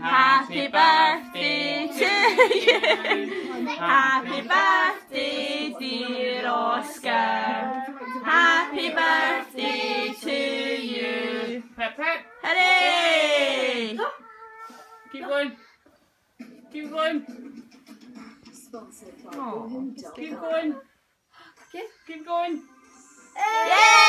Happy birthday to you. Happy birthday, dear Oscar. Happy birthday to you. Pep, pep. Hooray! Keep going. Keep going. Oh, Keep going. Keep going. yay!